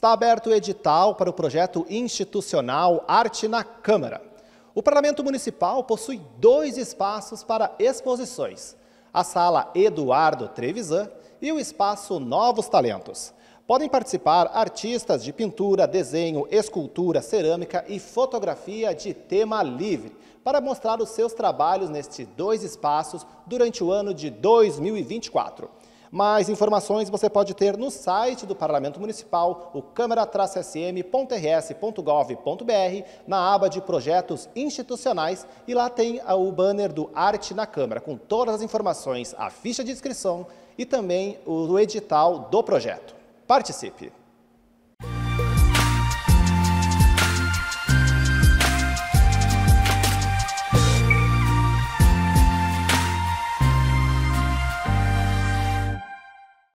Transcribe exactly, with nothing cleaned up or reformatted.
Está aberto o edital para o projeto institucional Arte na Câmara. O Parlamento Municipal possui dois espaços para exposições, a Sala Eduardo Trevisan e o Espaço Novos Talentos. Podem participar artistas de pintura, desenho, escultura, cerâmica e fotografia de tema livre, para mostrar os seus trabalhos nestes dois espaços durante o ano de dois mil e vinte e quatro. Mais informações você pode ter no site do Parlamento Municipal, o câmara traço s m ponto r s ponto gov ponto b r, na aba de projetos institucionais, e lá tem o banner do Arte na Câmara, com todas as informações, a ficha de inscrição e também o edital do projeto. Participe!